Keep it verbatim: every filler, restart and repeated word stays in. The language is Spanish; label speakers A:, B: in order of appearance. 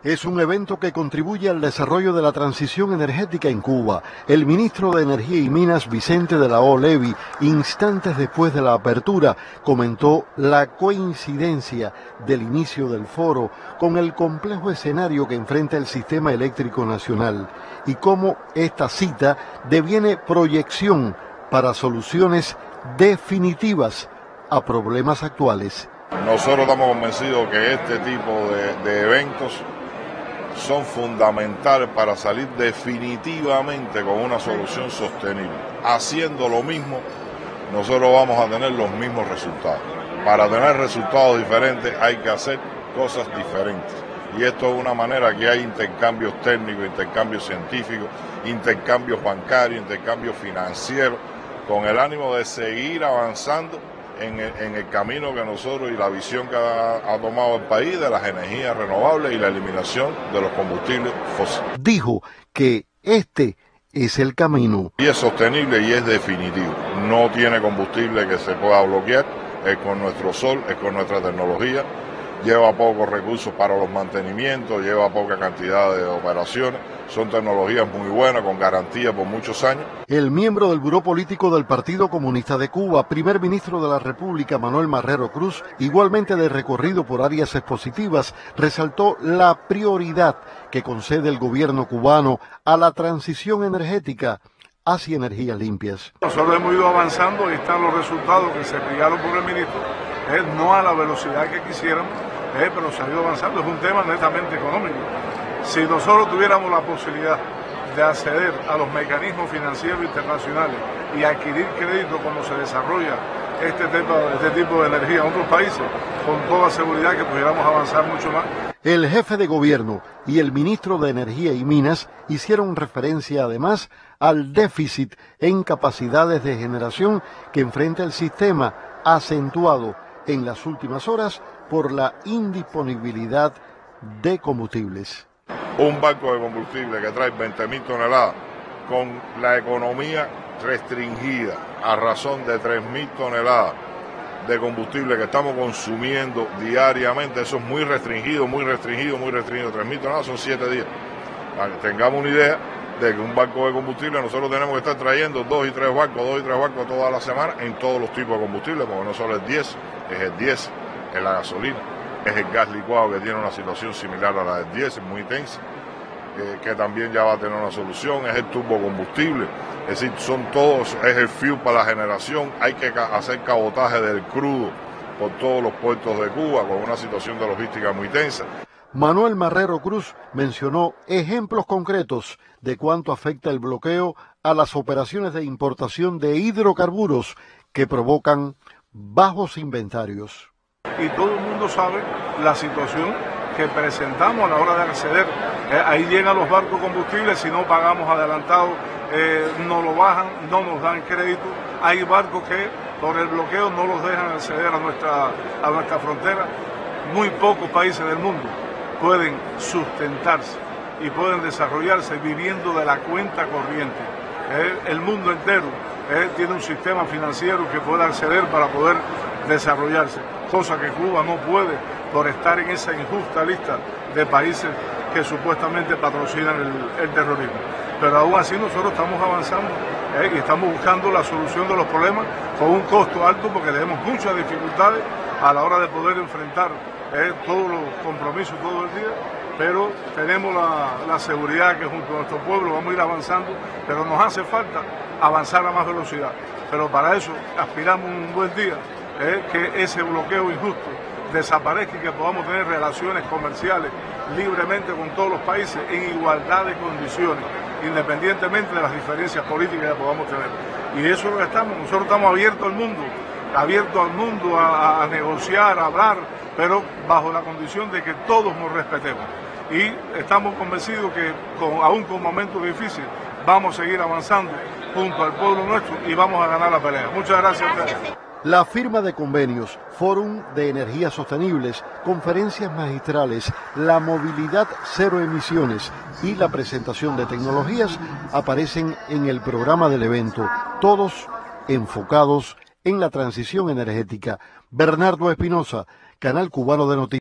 A: Es un evento que contribuye al desarrollo de la transición energética en Cuba. El ministro de Energía y Minas, Vicente de la O. Levi, instantes después de la apertura, comentó la coincidencia del inicio del foro con el complejo escenario que enfrenta el sistema eléctrico nacional y cómo esta cita deviene proyección para soluciones definitivas a problemas actuales.
B: Nosotros estamos convencidos que este tipo de, de eventos son fundamentales para salir definitivamente con una solución sostenible. Haciendo lo mismo, nosotros vamos a tener los mismos resultados. Para tener resultados diferentes hay que hacer cosas diferentes. Y esto es una manera que hay intercambios técnicos, intercambios científicos, intercambios bancarios, intercambios financieros, con el ánimo de seguir avanzando En el, en el camino que nosotros y la visión que ha, ha tomado el país de las energías renovables y la eliminación de los combustibles fósiles.
A: Dijo que este es el camino.
B: Y es sostenible y es definitivo. No tiene combustible que se pueda bloquear, es con nuestro sol, es con nuestra tecnología, lleva pocos recursos para los mantenimientos, lleva poca cantidad de operaciones. Son tecnologías muy buenas, con garantía por muchos años.
A: El miembro del Buró Político del Partido Comunista de Cuba, primer ministro de la República, Manuel Marrero Cruz, igualmente de recorrido por áreas expositivas, resaltó la prioridad que concede el gobierno cubano a la transición energética hacia energías limpias.
C: Nosotros hemos ido avanzando y están los resultados que se explicaron por el ministro, eh, no a la velocidad que quisiéramos, eh, pero se ha ido avanzando. Es un tema netamente económico. Si nosotros tuviéramos la posibilidad de acceder a los mecanismos financieros internacionales y adquirir crédito cuando se desarrolla este tipo, este tipo de energía en otros países, con toda seguridad que pudiéramos avanzar mucho más.
A: El jefe de gobierno y el ministro de Energía y Minas hicieron referencia además al déficit en capacidades de generación que enfrenta el sistema, acentuado en las últimas horas por la indisponibilidad de combustibles.
B: Un barco de combustible que trae veinte mil toneladas con la economía restringida a razón de tres mil toneladas de combustible que estamos consumiendo diariamente, eso es muy restringido, muy restringido, muy restringido. tres mil toneladas son siete días. Para que tengamos una idea de que un barco de combustible nosotros tenemos que estar trayendo dos y tres barcos, dos y tres barcos toda la semana en todos los tipos de combustible, porque no solo es diésel, es el diésel, es la gasolina, es el gas licuado que tiene una situación similar a la del diésel, muy tensa, eh, que también ya va a tener una solución, es el turbocombustible, es decir, son todos, es el fuel para la generación, hay que hacer cabotaje del crudo por todos los puertos de Cuba con una situación de logística muy tensa.
A: Manuel Marrero Cruz mencionó ejemplos concretos de cuánto afecta el bloqueo a las operaciones de importación de hidrocarburos que provocan bajos inventarios.
C: Y todo el mundo sabe la situación que presentamos a la hora de acceder. Eh, ahí llegan los barcos combustibles, si no pagamos adelantado, eh, no lo bajan, no nos dan crédito. Hay barcos que por el bloqueo no los dejan acceder a nuestra, a nuestra frontera. Muy pocos países del mundo pueden sustentarse y pueden desarrollarse viviendo de la cuenta corriente. Eh, el mundo entero eh, tiene un sistema financiero que pueda acceder para poder desarrollarse, cosa que Cuba no puede por estar en esa injusta lista de países que supuestamente patrocinan el, el terrorismo. Pero aún así nosotros estamos avanzando eh, y estamos buscando la solución de los problemas con un costo alto porque tenemos muchas dificultades a la hora de poder enfrentar eh, todos los compromisos todo el día, pero tenemos la, la seguridad que junto a nuestro pueblo vamos a ir avanzando, pero nos hace falta avanzar a más velocidad. Pero para eso aspiramos un buen día, eh, que ese bloqueo injusto desaparezca y que podamos tener relaciones comerciales libremente con todos los países en igualdad de condiciones, independientemente de las diferencias políticas que podamos tener. Y eso es lo que estamos, nosotros estamos abiertos al mundo, abiertos al mundo a, a negociar, a hablar, pero bajo la condición de que todos nos respetemos. Y estamos convencidos que con, aún con momentos difíciles vamos a seguir avanzando junto al pueblo nuestro y vamos a ganar la pelea. Muchas gracias a ustedes.
A: La firma de convenios, Fórum de Energías Sostenibles, conferencias magistrales, la movilidad cero emisiones y la presentación de tecnologías aparecen en el programa del evento, todos enfocados en la transición energética. Bernardo Espinosa, Canal Cubano de Noticias.